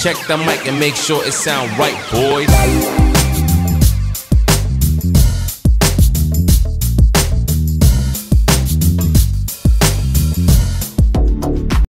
Check the mic and make sure it sound right, boys.